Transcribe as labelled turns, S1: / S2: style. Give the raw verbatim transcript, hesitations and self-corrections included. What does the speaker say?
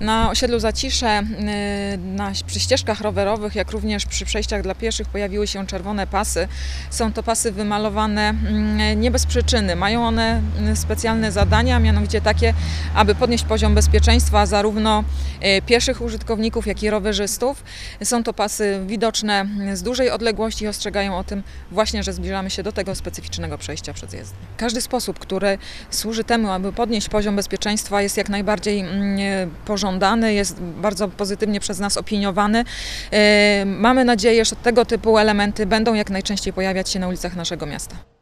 S1: Na osiedlu Zacisze, na, przy ścieżkach rowerowych, jak również przy przejściach dla pieszych pojawiły się czerwone pasy. Są to pasy wymalowane nie bez przyczyny. Mają one specjalne zadania, mianowicie takie, aby podnieść poziom bezpieczeństwa zarówno pieszych użytkowników, jak i rowerzystów. Są to pasy widoczne z dużej odległości i ostrzegają o tym właśnie, że zbliżamy się do tego specyficznego przejścia przez jezdnię. Każdy sposób, który służy temu, aby podnieść poziom bezpieczeństwa, jest jak najbardziej pożądany. Jest bardzo pozytywnie przez nas opiniowany. Mamy nadzieję, że tego typu elementy będą jak najczęściej pojawiać się na ulicach naszego miasta.